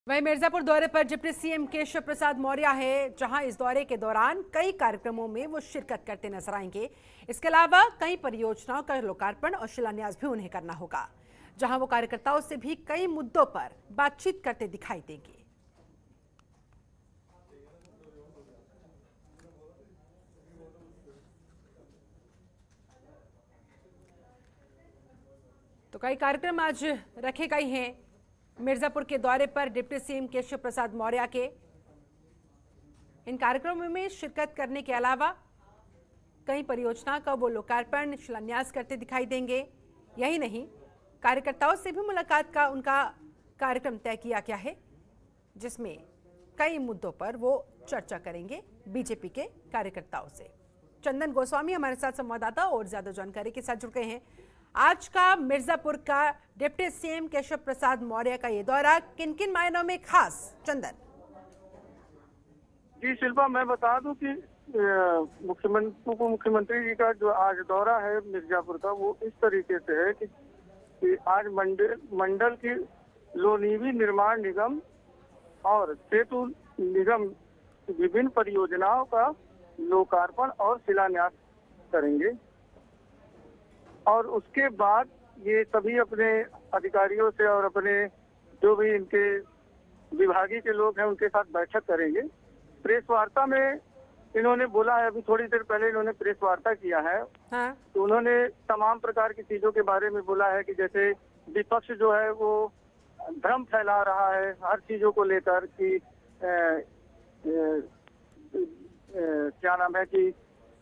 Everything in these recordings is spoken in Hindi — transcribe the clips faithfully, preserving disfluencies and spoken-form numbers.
वहीं मिर्जापुर दौरे पर डिप्टी सीएम केशव प्रसाद मौर्य है, जहां इस दौरे के दौरान कई कार्यक्रमों में वो शिरकत करते नजर आएंगे। इसके अलावा कई परियोजनाओं का लोकार्पण और शिलान्यास भी उन्हें करना होगा, जहां वो कार्यकर्ताओं से भी कई मुद्दों पर बातचीत करते दिखाई देंगे। तो कई कार्यक्रम आज रखे गए हैं मिर्जापुर के दौरे पर डिप्टी सीएम केशव प्रसाद मौर्य के। इन कार्यक्रमों में शिरकत करने के अलावा कई परियोजना का वो लोकार्पण शिलान्यास करते दिखाई देंगे। यही नहीं, कार्यकर्ताओं से भी मुलाकात का उनका कार्यक्रम तय किया गया है, जिसमें कई मुद्दों पर वो चर्चा करेंगे बीजेपी के कार्यकर्ताओं से। चंदन गोस्वामी हमारे साथ संवाददाता और ज्यादा जानकारी के साथ जुड़ गए हैं। आज का मिर्जापुर का डिप्टी सीएम केशव प्रसाद मौर्य का ये दौरा किन किन मायनों में खास? चंदन जी शिल्पा, मैं बता दूं कि मुख्यमंत्री उप मुख्यमंत्री जी का जो आज दौरा है मिर्जापुर का, वो इस तरीके से है कि, कि आज मंडल मंडल की लोनीवी निर्माण निगम और सेतु निगम विभिन्न परियोजनाओं का लोकार्पण और शिलान्यास करेंगे और उसके बाद ये सभी अपने अधिकारियों से और अपने जो भी इनके विभागीय के लोग हैं उनके साथ बैठक करेंगे। प्रेस वार्ता में इन्होंने बोला है, अभी थोड़ी देर पहले इन्होंने प्रेस वार्ता किया है। हाँ। तो उन्होंने तमाम प्रकार की चीजों के बारे में बोला है कि जैसे विपक्ष जो है वो भ्रम फैला रहा है हर चीजों को लेकर कि ए, ए, ए, क्या नाम है कि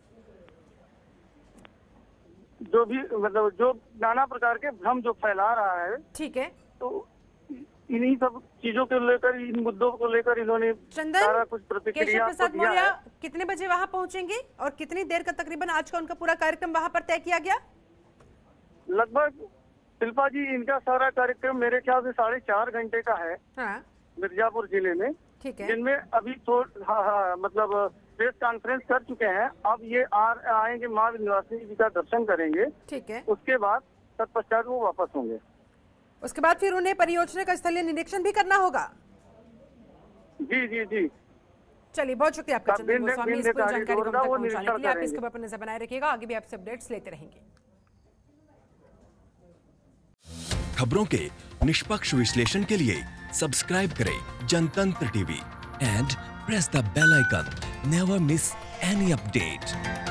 जो भी मतलब जो नाना प्रकार के भ्रम जो फैला रहा है। ठीक है, तो इन्हीं सब चीजों को लेकर, इन मुद्दों को लेकर इन्होंने सारा कुछ प्रतिक्रिया केशव प्रसाद मौर्य कितने बजे वहां पहुंचेंगे और कितनी देर का तकरीबन आज का उनका पूरा कार्यक्रम वहां पर तय किया गया? लगभग शिल्पा जी, इनका सारा कार्यक्रम मेरे ख्याल से साढ़े चार घंटे का है। हाँ। मिर्जापुर जिले में। ठीक है। जिनमें अभी तो हाँ हाँ मतलब प्रेस कॉन्फ्रेंस कर चुके हैं। अब ये आ, आएंगे, माँ विंध्यवासिनी जी का दर्शन करेंगे। ठीक है। उसके बाद तत्पश्चात वो वापस होंगे। उसके बाद फिर उन्हें परियोजना का स्थलीय निरीक्षण भी करना होगा। जी जी जी। चलिए, बहुत शुक्रिया आपका चंदन गोस्वामी, इस पूरी जानकारी को हम तक पहुंचाने के लिए। आप इसके ऊपर नजर बनाए रखिएगा, आगे भी आपसे अपडेट्स लेते रहेंगे। खबरों के निष्पक्ष विश्लेषण के लिए सब्सक्राइब करें Jantantra TV and press the bell icon. Never miss any update.